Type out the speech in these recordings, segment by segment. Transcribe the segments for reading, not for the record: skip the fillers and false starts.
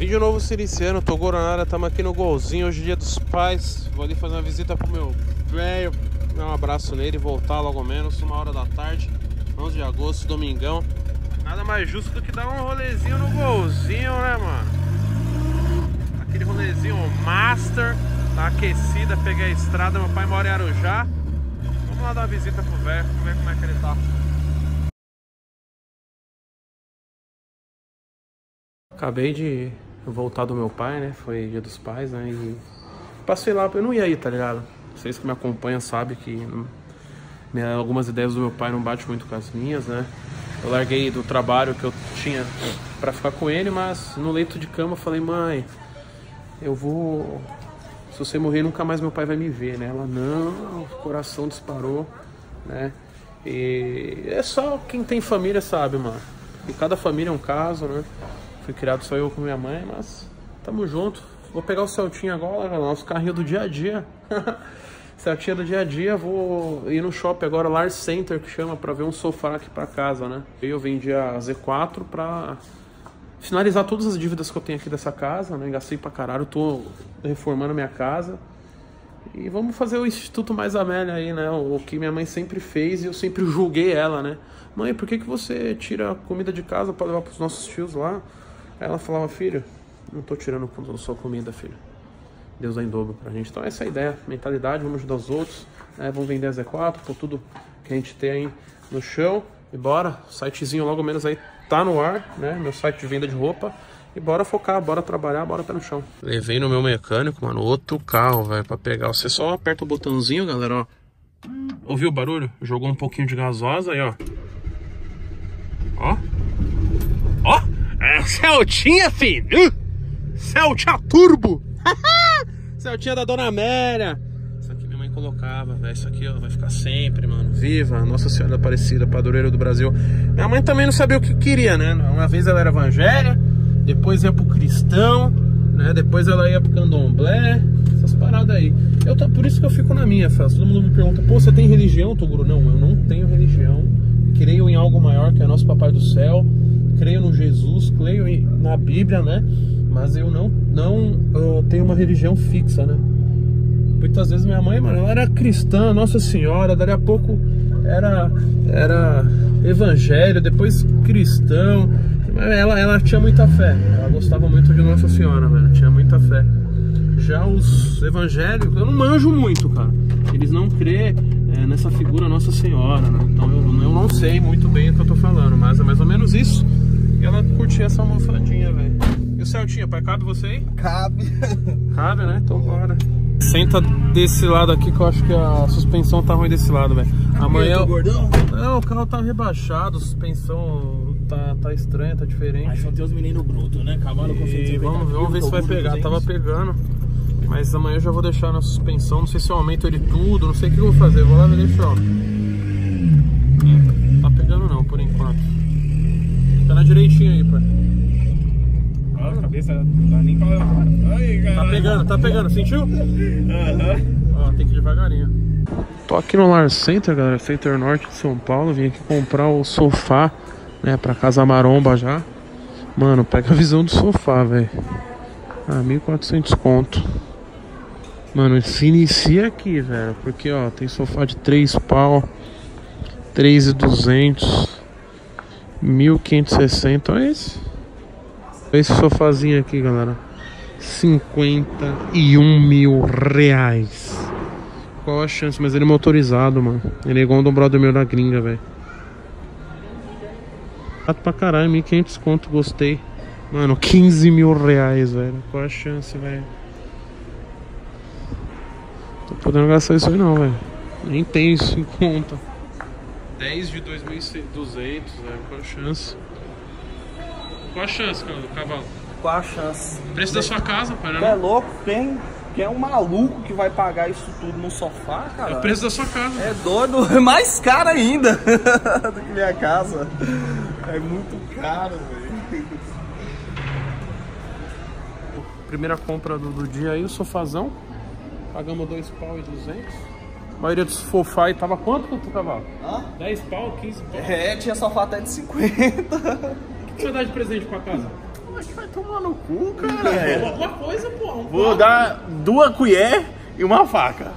Vídeo novo se iniciando, tô Goronara, estamos aqui no Golzinho, hoje é dia dos pais. Vou ali fazer uma visita pro meu velho, dar um abraço nele e voltar logo menos, 1h da tarde, 11 de agosto, domingão. Nada mais justo do que dar um rolezinho no Golzinho, né, mano? Aquele rolezinho master, tá aquecida, peguei a estrada, meu pai mora em Arujá. Vamos lá dar uma visita pro velho, ver como é que ele tá. Acabei de voltar do meu pai, né? Foi dia dos pais, né? E passei lá, eu não ia ir, tá ligado? Vocês que me acompanham sabem que algumas ideias do meu pai não batem muito com as minhas, né? Eu larguei do trabalho que eu tinha pra ficar com ele, mas no leito de cama eu falei, mãe, eu vou... Se você morrer, nunca mais meu pai vai me ver, né? Ela, não, o coração disparou, né? E é só quem tem família sabe, mano. E cada família é um caso, né? Fui criado só eu com minha mãe, mas tamo junto. Vou pegar o Celtinha agora, nosso carrinho do dia a dia. Celtinha do dia a dia, vou ir no shopping agora, Lar Center, que chama, pra ver um sofá aqui pra casa, né? Eu vendi a Z4 pra finalizar todas as dívidas que eu tenho aqui dessa casa, né? Gastei pra caralho, tô reformando minha casa. E vamos fazer o Instituto Mais Amélia aí, né? O que minha mãe sempre fez e eu sempre julguei ela, né? Mãe, por que você tira comida de casa pra levar pros nossos tios lá? Aí ela falava, filho, não tô tirando sua comida, filho. Deus dá em dobro pra gente. Então essa é a ideia, mentalidade, vamos ajudar os outros, né? Vamos vender a Z4 por tudo que a gente tem aí no chão. E bora, o sitezinho logo menos aí tá no ar, né? Meu site de venda de roupa. E bora focar, bora trabalhar, bora pé no chão. Levei no meu mecânico, mano, outro carro, velho, pra pegar. Você só aperta o botãozinho, galera, ó. Ouviu o barulho? Jogou um pouquinho de gasosa aí, ó. Ó. Ó. É Celtinha, filho! Celtinha Turbo! Celtinha da Dona Amélia! Isso aqui minha mãe colocava, velho. Isso aqui, ó, vai ficar sempre, mano. Viva Nossa Senhora Aparecida, padroeira do Brasil. Minha mãe também não sabia o que queria, né? Uma vez ela era evangélica, depois ia pro cristão, né? Depois ela ia pro candomblé, essas paradas aí. Por isso que eu fico na minha, Faz. Todo mundo me pergunta, pô, você tem religião, Toguro? Não, eu não tenho religião. Creio em algo maior que é nosso Papai do Céu. Creio no Jesus, creio na Bíblia, né? Mas eu não tenho uma religião fixa, né? Muitas vezes minha mãe, mano, ela era cristã, Nossa Senhora, dali a pouco era evangelho, depois cristão. Ela tinha muita fé, ela gostava muito de Nossa Senhora, velho, tinha muita fé. Já os evangélicos, eu não manjo muito, cara. Eles não crêem nessa figura Nossa Senhora, né? Então eu não sei muito bem o que eu tô falando, mas é mais ou menos isso. E ela curtia essa almofadinha, velho. E o Celtinha, pai, cabe você aí? Cabe. Cabe, né? Então bora. Senta desse lado aqui que eu acho que a suspensão tá ruim desse lado, velho. Amanhã... Eu tô gordão? Não, o carro tá rebaixado, a suspensão tá estranha, tá diferente. Mas só tem os meninos brutos, né? Cavalo com 150 vamos ver se vai pegar. Tava pegando. Mas amanhã eu já vou deixar na suspensão. Não sei se eu aumento ele tudo, não sei o que eu vou fazer. Vou lá ver deixar, ó. Tá pegando não, por enquanto. Fica na direitinho aí, pai. A cabeça não dá nem pra... Ai, tá pegando, sentiu? Ó, tem que ir devagarinho. Tô aqui no Lar Center, galera, Center Norte de São Paulo. Vim aqui comprar o sofá, né, pra casa maromba já. Mano, pega a visão do sofá, velho. Ah, 1.400 conto. Mano, se inicia aqui, velho. Porque, ó, tem sofá de 3 pau, 3.200, 1.560. Olha esse sofazinho aqui, galera. 51 mil reais. Qual a chance? Mas ele é motorizado, mano. Ele é igual um do brother meu da gringa, velho. Barato pra caralho, 1.500 conto, gostei. Mano, 15 mil reais, velho. Qual a chance, velho? Tô podendo gastar isso aí não, velho. Nem tem isso em conta. 10 de 2.200, velho. Qual a chance? Qual a chance, cavalo? Qual a chance? Preço da sua casa, pai, né? É louco, quem é um maluco que vai pagar isso tudo no sofá, cara? É o preço da sua casa. É doido, é mais caro ainda do que minha casa. É muito caro, velho. Primeira compra do dia aí, o sofazão. Pagamos 2 pau e 200. A maioria dos sofá aí tava quanto que tu cavalo? 10 pau, 15 pau? É, tinha sofá até de 50. O que você vai dar de presente pra casa? que vai tomar no cu, cara. Alguma coisa, pô. Vou dar 2 colheres e uma faca.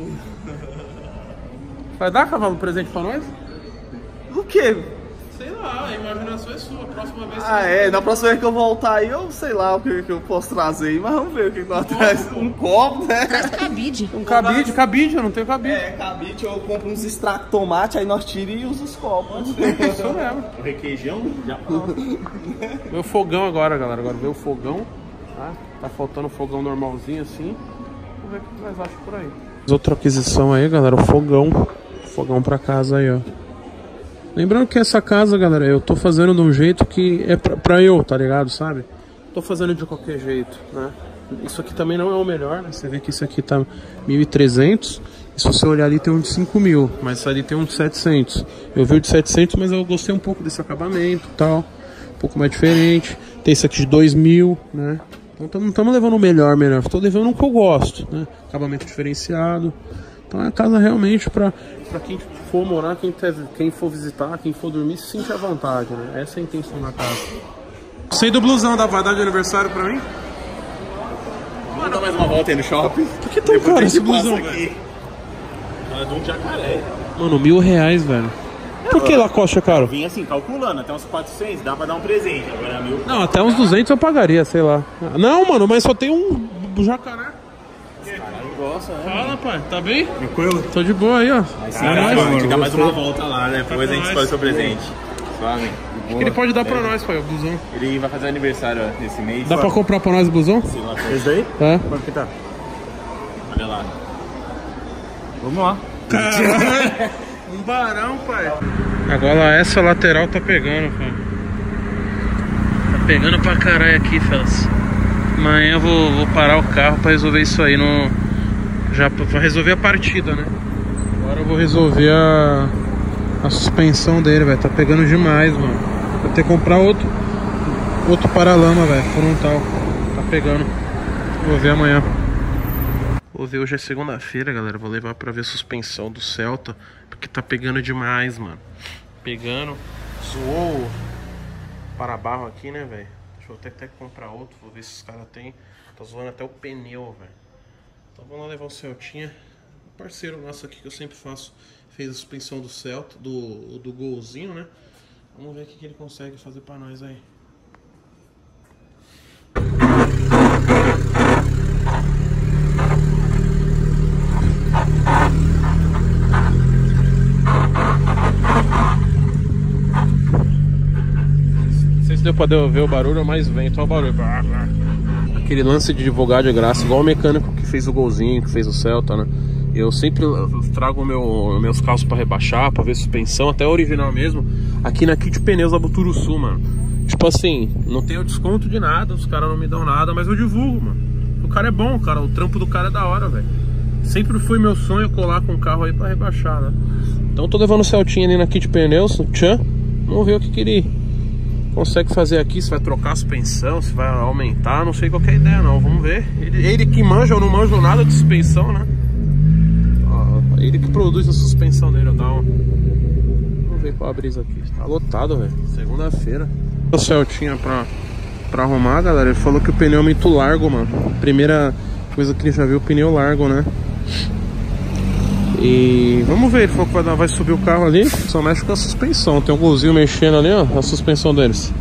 Vai dar, cavalo, presente pra nós? O quê? Sei lá, a imaginação é sua. Próxima vez Na próxima vez que eu voltar aí, eu sei lá o que eu posso trazer aí, mas vamos ver o que nós traz. Um copo, né? Cabide. Um cabide, eu não tenho cabide. Cabide, eu compro uns extratos de tomate, aí nós tiramos e usamos os copos. Isso mesmo. O requeijão? Já Meu fogão agora, galera. Agora veio o fogão. Tá faltando um fogão normalzinho assim. Vamos ver o que nós achamos por aí. Outra aquisição aí, galera, o fogão. Fogão pra casa aí, ó. Lembrando que essa casa, galera, eu tô fazendo de um jeito que é pra eu, tá ligado, sabe? Tô fazendo de qualquer jeito, né? Isso aqui também não é o melhor, né? Você vê que isso aqui tá 1.300. E se você olhar ali tem um de 5.000, mas ali tem um de 700. Eu vi o de 700, mas eu gostei um pouco desse acabamento e tal. Um pouco mais diferente. Tem esse aqui de 2.000, né? Então não estamos levando o melhor. Estou levando o que eu gosto, né? Acabamento diferenciado. Então é a casa realmente para quem for morar, quem for visitar, quem for dormir, se sentir à vontade, né? Essa é a intenção da casa. Sei do blusão da Vadá de aniversário pra mim? Vamos dar mais uma volta aí no shopping. Por que tão caro esse blusão, velho? É de um jacaré. Mano, R$1.000, velho. Por que Lacoste é caro? Vim assim, calculando, até uns 400, dá pra dar um presente. Agora é 1.000. Não, até uns 200 eu pagaria, sei lá. Não, mano, mas só tem um jacaré. Gosta, né? Fala, pai, tá bem? Tranquilo? Tô de boa aí, ó. A gente dá mais uma volta lá, né? Depois a gente escolhe o seu presente. Suave. Acho que ele pode dar pra nós, pai, o blusão. Ele vai fazer aniversário esse mês. Dá pra comprar pra nós o blusão? Esse daí? É. Quanto que tá? Olha lá. Vamos lá. Caralho, um barão, pai. Agora essa lateral tá pegando, pai. Tá pegando pra caralho aqui, fellas. Amanhã eu vou parar o carro pra resolver isso aí já pra resolver a partida, né? Agora eu vou resolver a suspensão dele, velho. Tá pegando demais, mano. Vou ter que comprar outro paralama, velho. Frontal. Tá pegando. Vou ver amanhã. Vou ver, hoje é segunda-feira, galera. Vou levar pra ver a suspensão do Celta. Porque tá pegando demais, mano. Pegando. Zoou o para-barro aqui, né, velho? Deixa eu até ter que comprar outro. Vou ver se os caras tem. Tá zoando até o pneu, velho. Então vamos lá levar o Celtinha. Um parceiro nosso aqui que eu sempre faço. Fez a suspensão do Celta, do Golzinho, né? Vamos ver o que ele consegue fazer pra nós aí. Não sei se deu pra ver o barulho, mas vento, olha o barulho. Aquele lance de advogado de graça, igual o mecânico que fez o Golzinho, que fez o Celta, né? Eu sempre trago meus carros pra rebaixar, pra ver suspensão, até original mesmo, aqui na Kit Pneus da Buturuçu, mano. Tipo assim, não tenho desconto de nada, os caras não me dão nada, mas eu divulgo, mano. O cara é bom, cara, o trampo do cara é da hora, velho. Sempre foi meu sonho colar com o carro aí pra rebaixar, né? Então tô levando o Celtinha ali na Kit Pneus, o Tchan. Vamos ver o que ele consegue fazer aqui, se vai trocar a suspensão, se vai aumentar, não sei qual que é a ideia não, vamos ver. Ele que manja, eu não manjo nada de suspensão, né? Ele que produz a suspensão dele, eu dá uma... Vamos ver qual a brisa aqui. Tá lotado, velho. Segunda-feira. O Celtinha pra arrumar, galera. Ele falou que o pneu é muito largo, mano. Primeira coisa que ele já viu, o pneu largo, né? E vamos ver, ele falou que vai subir o carro ali. Só mexe com a suspensão. Tem um golzinho mexendo ali, ó. A suspensão deles.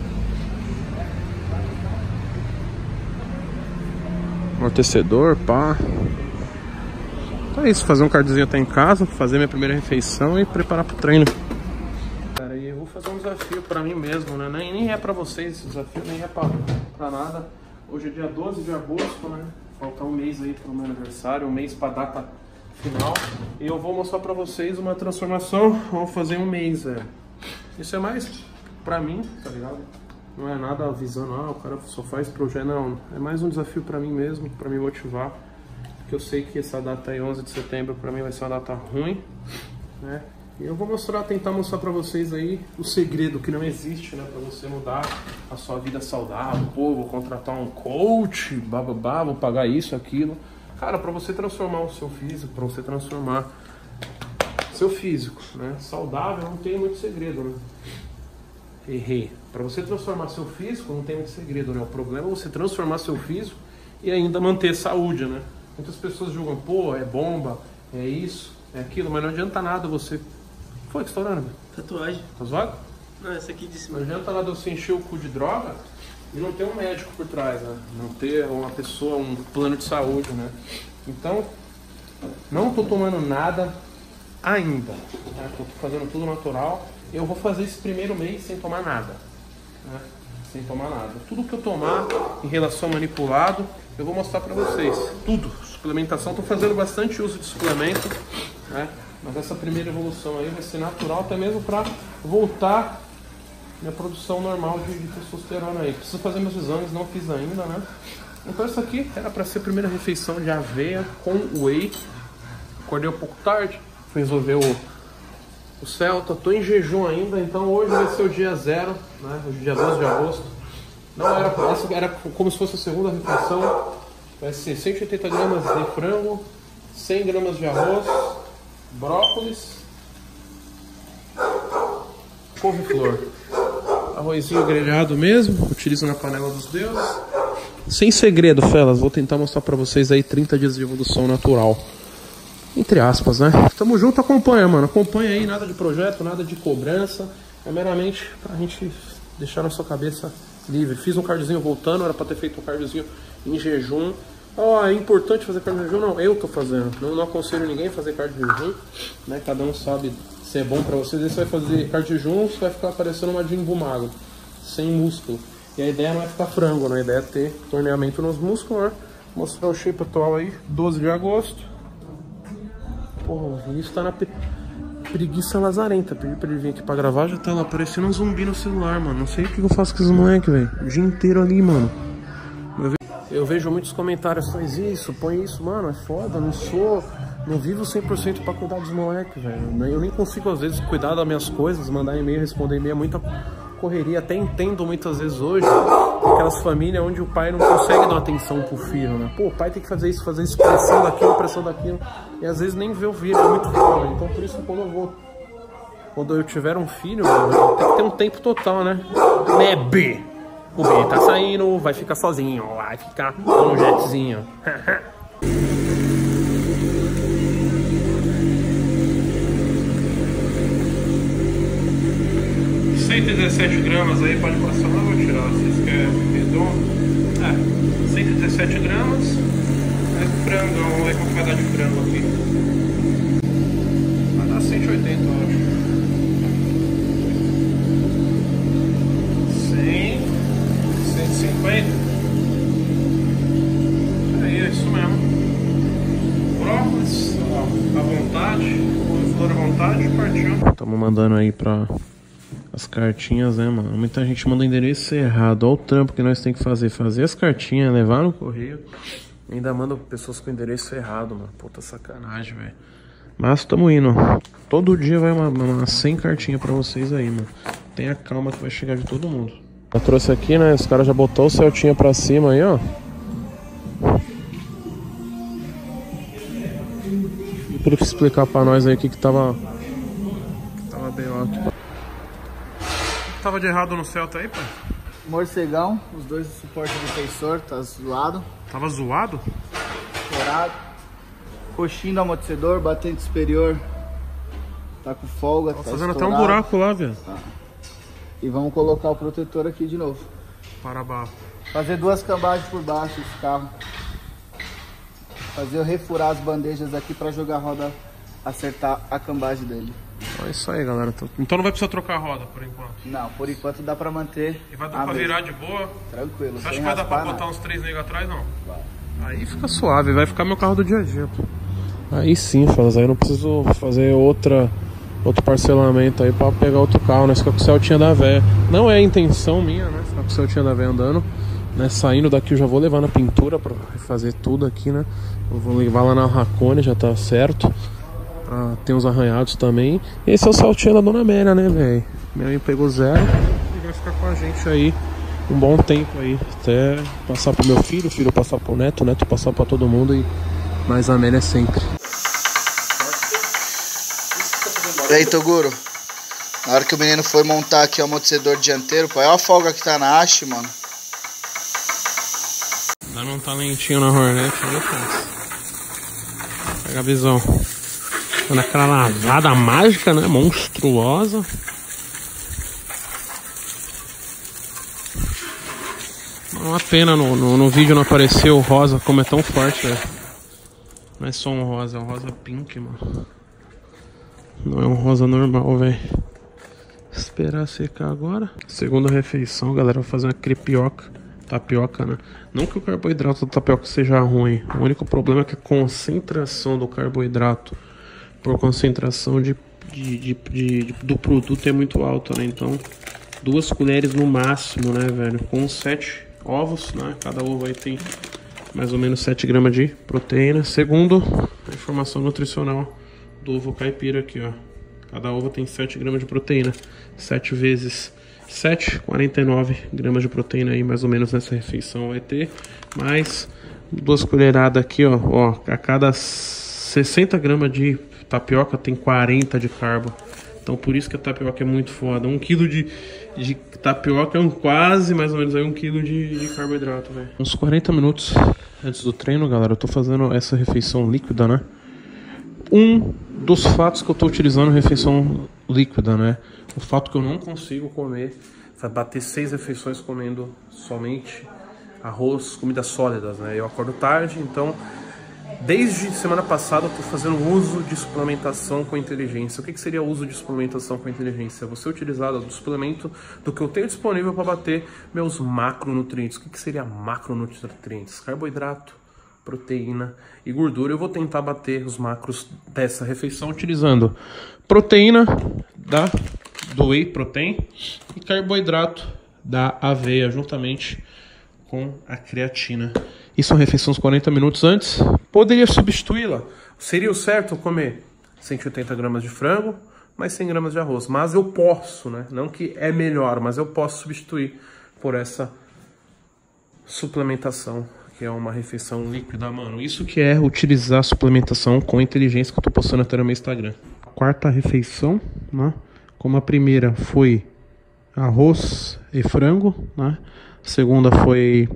Amortecedor, pá. Então é isso, fazer um cardzinho até em casa, fazer minha primeira refeição e preparar pro treino. Cara, e eu vou fazer um desafio pra mim mesmo, né? Nem é pra vocês esse desafio, nem é pra nada. Hoje é dia 12 de agosto, né? Falta um mês aí pro meu aniversário, um mês pra data final. E eu vou mostrar pra vocês uma transformação, vamos fazer um mês, velho. Isso é mais pra mim, tá ligado? Não é nada avisando, o cara só faz projeto, não. É mais um desafio pra mim mesmo, pra me motivar. Porque eu sei que essa data aí, 11 de setembro, pra mim vai ser uma data ruim, né? E eu vou tentar mostrar pra vocês aí o segredo que não existe, né? Pra você mudar a sua vida saudável. Pô, vou contratar um coach, bababá, vou pagar isso, aquilo. Cara, pra você transformar o seu físico, pra você transformar seu físico, né? Saudável, não tem muito segredo, né? Errei. Para você transformar seu físico, não tem muito segredo, né? O problema é você transformar seu físico e ainda manter saúde, né? Muitas pessoas julgam, pô, é bomba, é isso, é aquilo, mas não adianta nada você... Foi que estourando, velho? Tatuagem. Tá zoado? Não, essa aqui de cima. Não adianta nada você encher o cu de droga e não ter um médico por trás, né? Não ter uma pessoa, um plano de saúde, né? Então, não tô tomando nada ainda, né? Tô fazendo tudo natural. Eu vou fazer esse primeiro mês sem tomar nada, né? Sem tomar nada. Tudo que eu tomar em relação ao manipulado, eu vou mostrar pra vocês. Tudo. Suplementação, tô fazendo bastante uso de suplemento, né? Mas essa primeira evolução aí vai ser natural, até mesmo pra voltar minha produção normal de testosterona aí. Preciso fazer meus exames, não fiz ainda, né? Então isso aqui era pra ser a primeira refeição de aveia com whey. Acordei um pouco tarde, fui resolver o Celta, tô em jejum ainda, então hoje vai ser o dia 0, né? Hoje dia 12 de agosto. Não era, essa era como se fosse a segunda refeição. Vai ser 180 gramas de frango, 100 gramas de arroz, brócolis, couve-flor. Arrozinho grelhado mesmo, utilizo na panela dos deuses. Sem segredo, felas, vou tentar mostrar pra vocês aí 30 dias de evolução natural. Entre aspas, né? Tamo junto, acompanha, mano. Acompanha aí, nada de projeto, nada de cobrança. É meramente pra gente deixar nossa cabeça livre. Fiz um cardiozinho voltando, era pra ter feito um cardiozinho em jejum. É importante fazer cardio em jejum? Não, eu tô fazendo. Não aconselho ninguém a fazer cardio em jejum, né? Cada um sabe se é bom pra você. Às vezes você vai fazer cardio em jejum, você vai ficar parecendo uma Jimbo mago, sem músculo. E a ideia não é ficar frango, né? A ideia é ter torneamento nos músculos, né? Mostrar o shape atual aí, 12 de agosto. Porra, o Vinícius tá na preguiça lazarenta. Pedi pra ele vir aqui pra gravar, já tá lá parecendo um zumbi no celular, mano. Não sei o que eu faço com esses moleques, velho. O dia inteiro ali, mano. Eu vejo muitos comentários, faz isso, põe isso, mano, é foda, não vivo 100% pra cuidar dos moleques, velho. Eu nem consigo, às vezes, cuidar das minhas coisas, mandar e-mail, responder e-mail, é muita correria. Até entendo muitas vezes hoje, aquelas famílias onde o pai não consegue dar atenção pro filho, né? Pô, o pai tem que fazer isso, pressão daquilo, e às vezes nem vê o vídeo, é muito foda. Então por isso quando eu tiver um filho, eu tenho que ter um tempo total, né? Bebê! O B tá saindo, vai ficar sozinho, vai ficar no jetzinho. 117 gramas aí, pode passar lá, vou tirar, vocês querem redondo? 117 gramas. É frango, vamos ver quanto vai dar de frango aqui. Vai dar 180, eu acho. 100, 150. Aí, é isso mesmo. Brócolis, ó, à vontade, couve-flor à vontade, partiu. Estamos mandando aí pra as cartinhas, né, mano? Muita gente manda o endereço errado. Olha o trampo que nós temos que fazer. Fazer as cartinhas, levar no correio. Ainda manda pessoas com o endereço errado, mano. Puta sacanagem, velho. Mas tamo indo. Todo dia vai uma 100 cartinhas pra vocês aí, mano. Tenha calma que vai chegar de todo mundo. Eu trouxe aqui, né? Os caras já botou o Celtinha pra cima aí, ó. E por que explicar pra nós aí o que tava bem lá aqui. Tava de errado no Celta aí, pai? Morcegão, os dois suportes do tensor, tá zoado. Tava zoado? Estourado. Coxinho do amortecedor, batente superior tá com folga, tá fazendo estourado. até um buraco lá, velho. Tá. E vamos colocar o protetor aqui de novo. Para baixo. Fazer 2 cambagens por baixo desse carro. Fazer eu refurar as bandejas aqui pra jogar a roda, acertar a cambagem dele. É isso aí, galera. Então não vai precisar trocar a roda por enquanto? Não, por enquanto dá pra manter. E vai dar pra virar de boa? Tranquilo. Você acha que vai dar pra botar uns 3 negros atrás, não? Vai. Aí fica suave, vai ficar meu carro do dia a dia, pô. Aí sim, Felas, aí eu não preciso fazer outro parcelamento aí pra pegar outro carro, né? Ficar com o Celtinha da véia. Não é a intenção minha, né? Ficar com o Celtinha da véia andando, né? Saindo daqui eu já vou levar na pintura pra fazer tudo aqui, né? Eu vou levar lá na Racone, já tá certo. Tem uns arranhados também. Esse é o Celtinha da Dona Amélia, né, velho? Minha mãe pegou 0 e vai ficar com a gente aí um bom tempo aí. Até passar pro meu filho, o filho passar pro neto, o neto passar pra todo mundo. Mas a Amélia é sempre. E aí, Toguro? Na hora que o menino foi montar aqui o amortecedor dianteiro, pai, olha a folga que tá na haste, mano. Dando um talentinho na Hornet, né, pega a visão. Dando aquela lavada mágica, né, monstruosa. Uma pena no vídeo não apareceu o rosa, como é tão forte, velho. Não é só um rosa, é um rosa pink, mano. Não é um rosa normal, velho. Esperar secar agora. Segunda refeição, galera. Vou fazer uma crepioca. Tapioca, né? Não que o carboidrato da tapioca seja ruim. O único problema é que a concentração do carboidrato por concentração do produto é muito alta, né? Então, 2 colheres no máximo, né, velho? Com 7 ovos, né? Cada ovo aí tem mais ou menos 7 gramas de proteína. Segundo a informação nutricional do ovo caipira aqui, ó. Cada ovo tem 7 gramas de proteína. 7 vezes 7, 49 gramas de proteína aí, mais ou menos, nessa refeição vai ter. Mais 2 colheradas aqui, ó. A cada 60 gramas de tapioca tem 40 de carbo. Então por isso que a tapioca é muito foda. 1 kg de tapioca é quase, mais ou menos, aí 1 kg de carboidrato, velho. Uns 40 minutos antes do treino, galera, eu tô fazendo essa refeição líquida, né? Um dos fatos que eu tô utilizando refeição líquida, né? O fato que eu não consigo comer, vai bater 6 refeições comendo somente arroz, comidas sólidas, né? Eu acordo tarde, então desde semana passada eu tô fazendo uso de suplementação com inteligência. O que seria o uso de suplementação com inteligência? Você utilizar do suplemento do que eu tenho disponível para bater meus macronutrientes. O que seria macronutrientes? Carboidrato, proteína e gordura. Eu vou tentar bater os macros dessa refeição utilizando proteína do whey protein e carboidrato da aveia juntamente com a creatina. Isso é uma refeição uns 40 minutos antes. Poderia substituí-la. Seria o certo comer 180 gramas de frango mais 100 gramas de arroz. Mas eu posso, né? Não que é melhor, mas eu posso substituir por essa suplementação, que é uma refeição líquida, mano. Isso que é utilizar suplementação com inteligência, que eu tô postando até no meu Instagram. A quarta refeição, né? Como a primeira foi arroz e frango, né? A segunda foi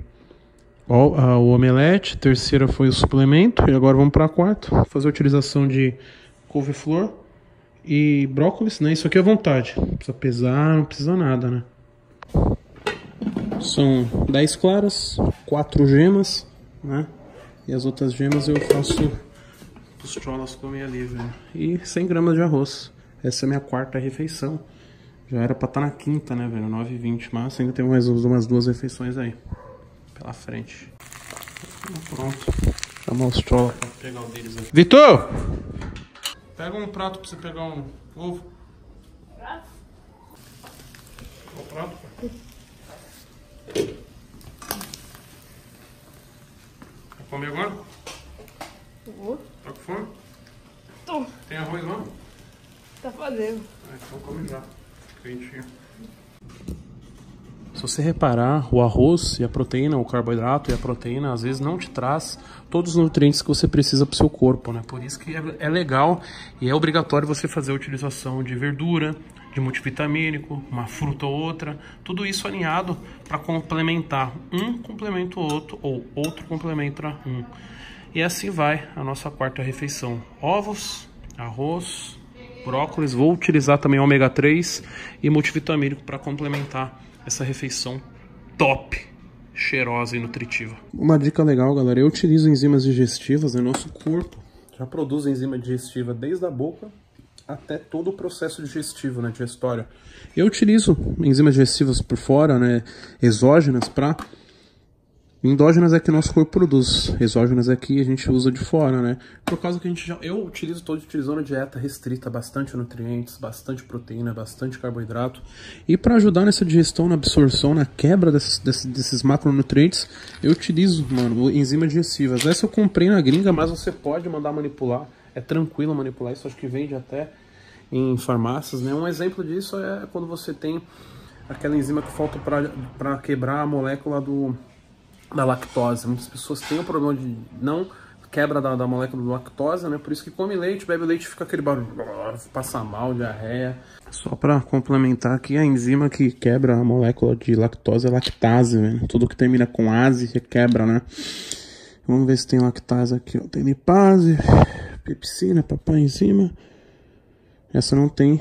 o omelete, a terceira foi o suplemento, e agora vamos para a quarta, fazer a utilização de couve-flor e brócolis, né? Isso aqui é à vontade, não precisa pesar, não precisa nada, né? São 10 claras, 4 gemas, né? E as outras gemas eu faço os cholas comer ali, velho. E 100 gramas de arroz. Essa é a minha quarta refeição. Já era pra estar na quinta, né, velho? 9h20, mas ainda tem mais umas 2 refeições aí pela frente. Pronto. Chamar os cholas pra pegar o deles aqui. Vitor! Pega um prato pra você pegar um ovo. Prato? Qual prato, pai? Quer comer agora? Tá com fome? Tô. Tem arroz lá? Tá fazendo. Então come já. Quentinho. Se você reparar, o arroz e a proteína, o carboidrato e a proteína, às vezes não te traz todos os nutrientes que você precisa para o seu corpo, né? Por isso que é legal e é obrigatório você fazer a utilização de verdura, de multivitamínico, uma fruta ou outra, tudo isso alinhado para complementar. Um complementa o outro, ou outro complementa um. E assim vai a nossa quarta refeição. Ovos, arroz, brócolis, vou utilizar também ômega 3 e multivitamínico para complementar essa refeição top, cheirosa e nutritiva. Uma dica legal, galera, eu utilizo enzimas digestivas, né? Nosso corpo já produz enzima digestiva desde a boca até todo o processo digestivo, né, digestório. Eu utilizo enzimas digestivas por fora, né, exógenas para... Endógenas é que nosso corpo produz, exógenas é que a gente usa de fora, né? Por causa que eu estou utilizando dieta restrita, bastante nutrientes, bastante proteína, bastante carboidrato. E para ajudar nessa digestão, na absorção, na quebra desses macronutrientes, eu utilizo, mano, enzimas digestivas. Essa eu comprei na gringa, mas você pode mandar manipular. É tranquilo manipular, isso acho que vende até em farmácias, né? Um exemplo disso é quando você tem aquela enzima que falta para quebrar a molécula da lactose. Muitas pessoas têm o problema de não quebra da molécula da lactose, né? Por isso que come leite, bebe leite, fica aquele barulho, passa mal, diarreia. Só pra complementar aqui, a enzima que quebra a molécula de lactose é lactase, né? Tudo que termina com ase quebra, né? Vamos ver se tem lactase aqui, ó. Tem lipase, pepsina, papaenzima. Essa não tem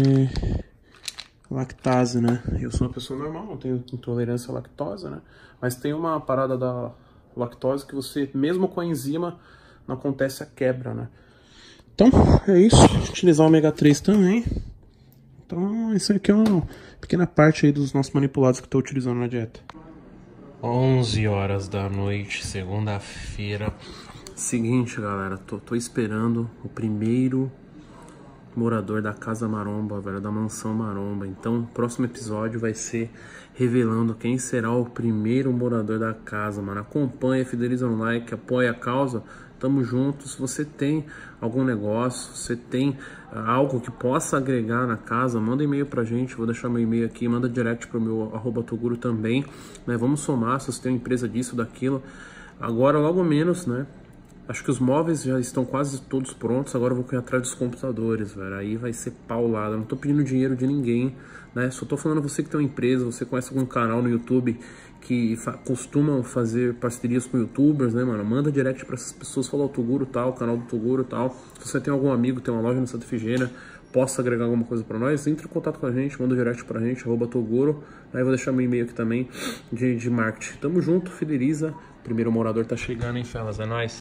lactase, né? Eu sou uma pessoa normal, não tenho intolerância à lactose, né? Mas tem uma parada da lactose que você, mesmo com a enzima, não acontece a quebra, né? Então, é isso. Utilizar o ômega 3 também. Então, isso aqui é uma pequena parte aí dos nossos manipulados que eu tô utilizando na dieta. 11 horas da noite, segunda-feira. Seguinte, galera, tô esperando o primeiro morador da Casa Maromba, velho, da Mansão Maromba. Então, o próximo episódio vai ser revelando quem será o primeiro morador da casa, mano. Acompanha, fideliza no like, apoia a causa. Tamo junto. Se você tem algum negócio, se você tem algo que possa agregar na casa, manda e-mail pra gente. Vou deixar meu e-mail aqui, manda direct pro meu @toguro também, né? Vamos somar, se você tem uma empresa disso, daquilo. Agora, logo menos, né? Acho que os móveis já estão quase todos prontos, agora eu vou correr atrás dos computadores, velho. Aí vai ser paulada. Eu não tô pedindo dinheiro de ninguém, né? Só tô falando você que tem uma empresa, você conhece algum canal no YouTube que costumam fazer parcerias com youtubers, né, mano? Manda direct pra essas pessoas, fala o Toguro tal, o canal do Toguro tal. Se você tem algum amigo, tem uma loja no Santa Efigênia, possa agregar alguma coisa pra nós, entre em contato com a gente, manda direct pra gente, @Toguro. Aí eu vou deixar meu e-mail aqui também de marketing. Tamo junto, fideliza. Primeiro morador tá chegando, hein, fellas? É nóis.